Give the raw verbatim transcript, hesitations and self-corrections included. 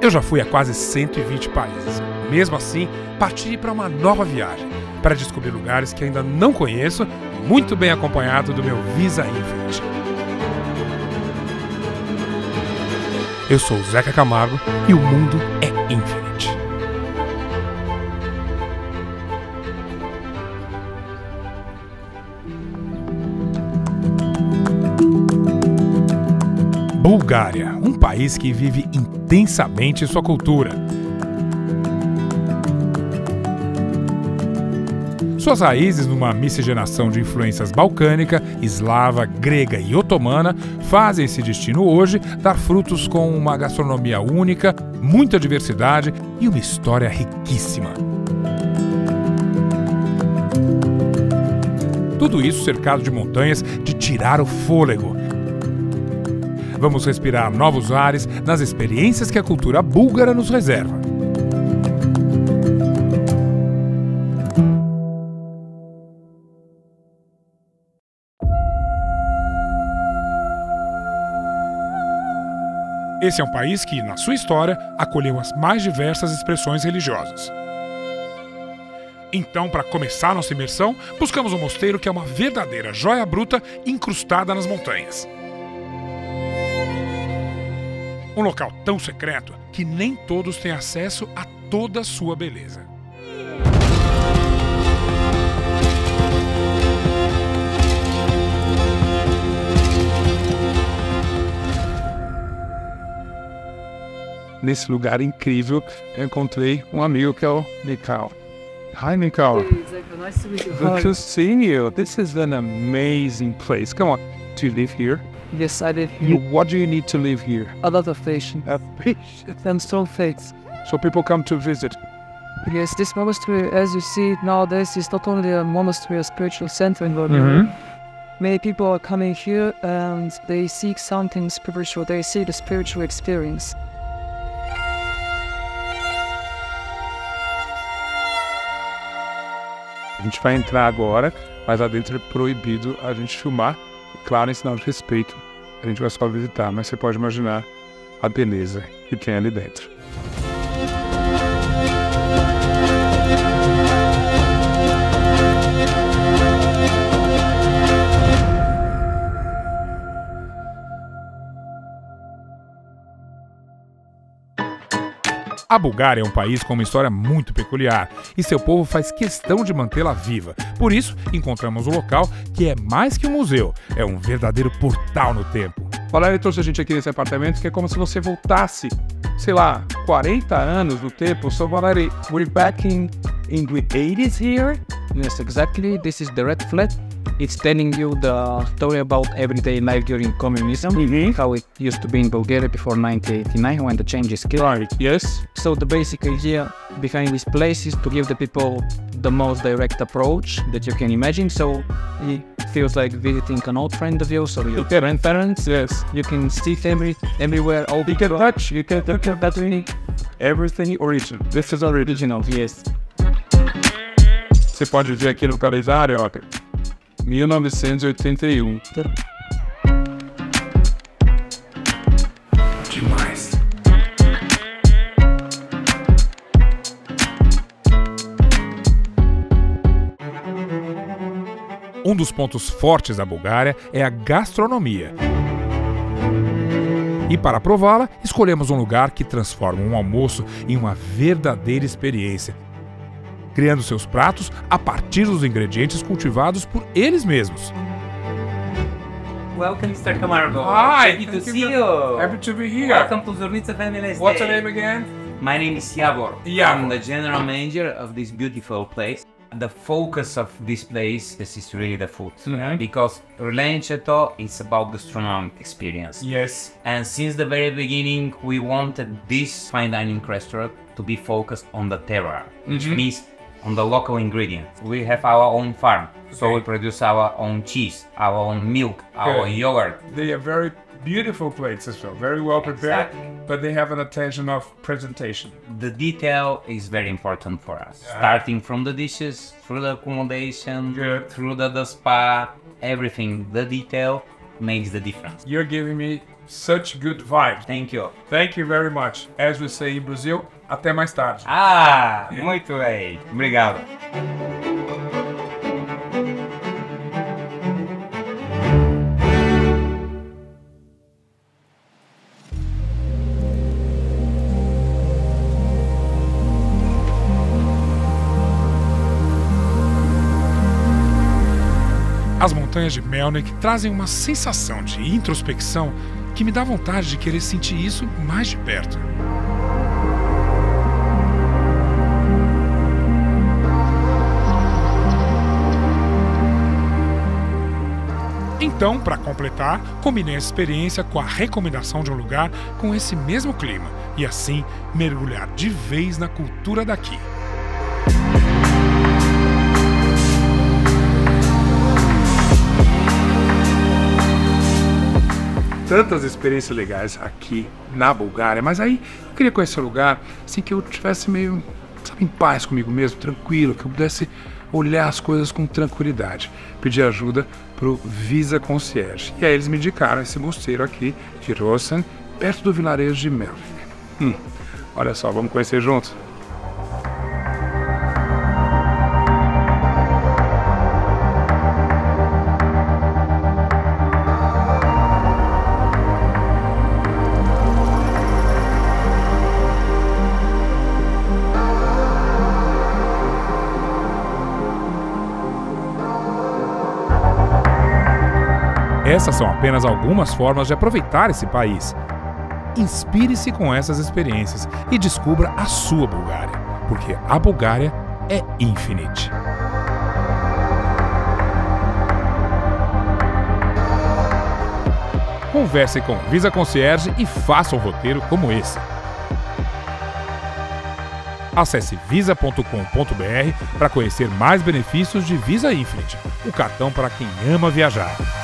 Eu já fui a quase cento e vinte países. Mesmo assim, parti para uma nova viagem, para descobrir lugares que ainda não conheço, muito bem acompanhado do meu Visa Infinite. Eu sou o Zeca Camargo e o mundo é Infinite. Bulgária, um país que vive intensamente sua cultura. Suas raízes numa miscigenação de influências balcânica, eslava, grega e otomana fazem esse destino hoje dar frutos com uma gastronomia única, muita diversidade e uma história riquíssima. Tudo isso cercado de montanhas de tirar o fôlego. Vamos respirar novos ares nas experiências que a cultura búlgara nos reserva. Esse é um país que, na sua história, acolheu as mais diversas expressões religiosas. Então, para começar nossa imersão, buscamos um mosteiro que é uma verdadeira joia bruta incrustada nas montanhas. Um local tão secreto que nem todos têm acesso a toda a sua beleza. Nesse lugar incrível, eu encontrei um amigo que é o Mikhail. Hi, Mikhail. Hey, Zeka, nice to meet you. Good Hi. to see you. This is an amazing place. Come on, do you live here? Yes, I did. You, what do you need to live here? A lot of patience A fish. and strong faith. So people come to visit. Yes, this monastery, as you see nowadays, is not only a monastery, a spiritual center in Bulgaria. Many people are coming here and they seek something spiritual. They seek a spiritual experience. A gente vai entrar agora, mas lá dentro é proibido a gente filmar. Claro, em sinal de respeito, a gente vai só visitar, mas você pode imaginar a beleza que tem ali dentro. A Bulgária é um país com uma história muito peculiar e seu povo faz questão de mantê-la viva. Por isso, encontramos um local que é mais que um museu, é um verdadeiro portal no tempo. Valéria trouxe a gente aqui nesse apartamento que é como se você voltasse, sei lá, quarenta anos no tempo. So, Valéria, we're back in, in the eighties here? Yes, exactly. This is the red flag. It's telling you the story about everyday life during communism, Mm-hmm. how it used to be in Bulgaria before nineteen eighty-nine when the changes came. Right, yes. So the basic idea behind this place is to give the people the most direct approach that you can imagine. So it feels like visiting an old friend of yours or your grandparents. Yes. You can see every, everywhere all You can touch, you can touch that really everything original. This is original. original, yes. Você pode ver aqui no calendário, ó, mil novecentos e oitenta e um. Demais. Um dos pontos fortes da Bulgária é a gastronomia. E para prová-la, escolhemos um lugar que transforma um almoço em uma verdadeira experiência, criando seus pratos a partir dos ingredientes cultivados por eles mesmos. Welcome, mister Camargo. Hi, Happy to thank see you. you. Happy to be here. Welcome to Zornitsa Family Estate. What's your name again? My name is Javor. Javor. I'm the general manager of this beautiful place. The focus of this place is really the food. Mhm. Because Relane Chateau is about gastronomic experience. Yes. And since the very beginning, we wanted this fine dining restaurant to be focused on the terroir, which Mhm. means on the local ingredients. We have our own farm, so Okay. we produce our own cheese, our own milk, our Good. yogurt. They are very beautiful plates as well, very well prepared, Exactly. but they have an attention of presentation. The detail is very important for us. Starting from the dishes, through the accommodation, Good. through the, the spa, everything, the detail makes the difference. You're giving me such good vibes. Thank you. Thank you very much. As we say in Brazil, até mais tarde. Ah, muito bem. Obrigado. As montanhas de Melnik trazem uma sensação de introspecção que me dá vontade de querer sentir isso mais de perto. Então, para completar, combinei essa experiência com a recomendação de um lugar com esse mesmo clima e assim mergulhar de vez na cultura daqui. Tantas experiências legais aqui na Bulgária, mas aí eu queria conhecer um lugar assim que eu tivesse meio, sabe, em paz comigo mesmo, tranquilo, que eu pudesse olhar as coisas com tranquilidade. Pedi ajuda pro Visa Concierge e aí eles me indicaram esse mosteiro aqui de Rosen, perto do vilarejo de Melnik. Hum, olha só, vamos conhecer juntos? Essas são apenas algumas formas de aproveitar esse país. Inspire-se com essas experiências e descubra a sua Bulgária, porque a Bulgária é Infinite. Converse com o Visa Concierge e faça um roteiro como esse. Acesse visa ponto com ponto br para conhecer mais benefícios de Visa Infinite, o cartão para quem ama viajar.